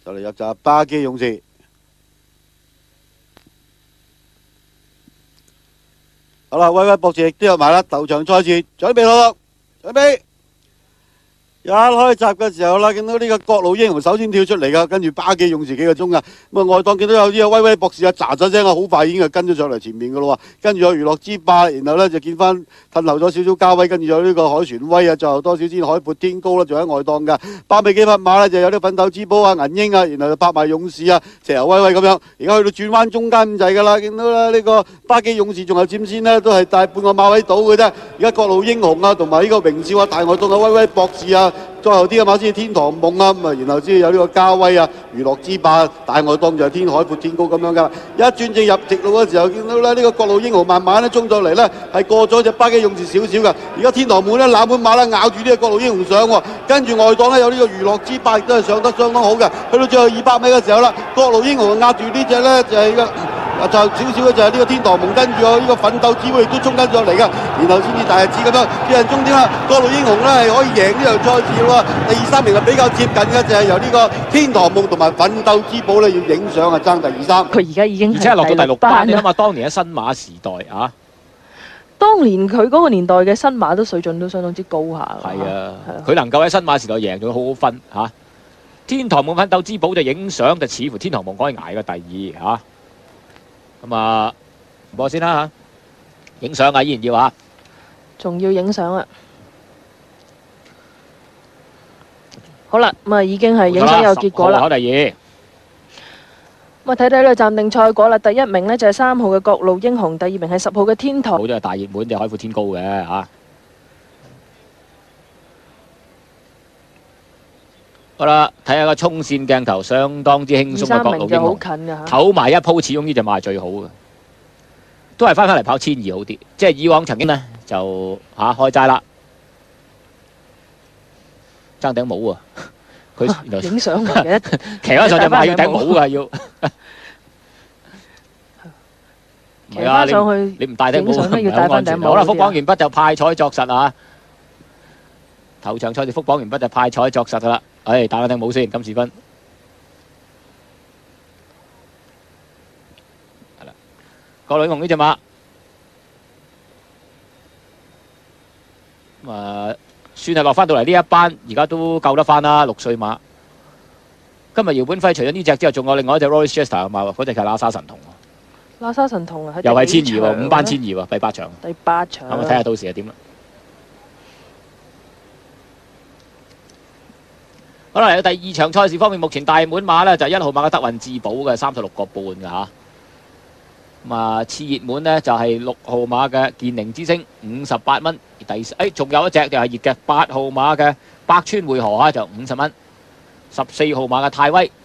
就嚟入閘巴基勇士。好啦，威威博士亦都有埋啦，頭場賽事準備好啦，準備。一開閘嘅時候啦，見到呢個各路英雄首先跳出嚟噶，跟住巴基勇士幾個鐘噶，咁啊外檔見到有啲威威博士啊，喳喳聲啊，好快已經係跟咗上嚟前面噶咯喎，跟住有娛樂之霸，然後咧就見翻褪後咗少少加威，跟住有呢個海旋威啊，最後多少先海闊天高啦，仲喺外檔噶，巴比基匹馬咧就有啲奮鬥之寶啊、銀鷹啊，然後就拍埋勇士啊、石油威威咁樣，而家去到轉彎中間咁滯噶啦，見到啦呢個巴基勇士仲有佔先呢，都係大半個馬位到嘅啫，而家各路英雄啊，同埋呢個榮少啊、大外檔嘅威威博士啊。再後啲嘅馬先係天堂夢啊，咁啊，然後先有呢個嘉威啊、娛樂之霸、大外檔就係天海闊天高咁樣噶。一轉正入直路嘅時候，見到咧呢個各路英雄慢慢咧衝咗嚟咧，係過咗隻巴基勇士少少嘅。而家天堂門咧冷門馬咧咬住呢個各路英雄上喎，跟住外檔咧有呢個娛樂之霸亦都係上得相當好嘅。去到最後200米嘅時候啦，各路英雄壓住呢只咧就係就少少嘅就係呢個天堂夢，跟住呢個奮鬥之寶亦都衝跟咗嚟㗎，然後先至大日子咁樣接近終點啦。各路英雄咧係可以贏呢場賽事喎。第2、3名係比較接近嘅，就係由呢個天堂夢同埋奮鬥之寶咧要影相啊，爭第2、3。 佢而家已經而且係落到第6班，你諗下當年喺新馬時代啊， 當年佢嗰個年代嘅新馬都水準都相當之高下。 係啊，佢能夠喺新馬時代贏咗好好分嚇。天堂夢奮鬥之寶就影相就似乎天堂夢可以捱過第2嚇。咁啊，播先啦嚇，影相啊依然要啊， 仲要影相啊！好啦，咁啊已經係影相有結果啦。 考第2。 咁啊睇睇呢暫定賽果啦，第1名呢就係3號嘅各路英雄，第2名係10號嘅天堂。 好咗係大熱門就海闊天高嘅嚇。好啦，睇下個衝線鏡頭，相當之輕鬆嘅各路英雄，唞埋一鋪，始終呢隻馬係最好嘅，都係翻嚟跑1200好啲。即係以往曾經呢，就開齋啦，爭頂帽啊！佢影相嚟嘅， 騎翻上隻馬要頂帽㗎要。唔係啊，你唔戴頂帽唔係好安全。好啦，復榜完畢就派彩作實啊！頭場賽事復榜完畢就派彩作實㗎啦。唉，打下頂帽先，金士芬。係啦，各路英雄呢隻馬，咁啊，算係落翻到嚟呢一班，而家都救得翻啦，6歲馬。今日姚本輝除咗呢隻之後，仲有另外一隻 Royce Chester 啊嘛，嗰隻係喇沙神童。 喇沙神童啊， 又係1200喎，5班1200喎，第8場。 第8場。 咁啊，睇下到時係點啦。好啦，嚟到第2場賽事方面，目前大滿馬呢就1號馬嘅德運至寶嘅36個半嘅嚇。咁啊，次熱門呢就係6號馬嘅健寧之星58蚊。仲有一隻就係熱嘅8號馬嘅百川匯河啊，就50蚊。14號馬嘅泰威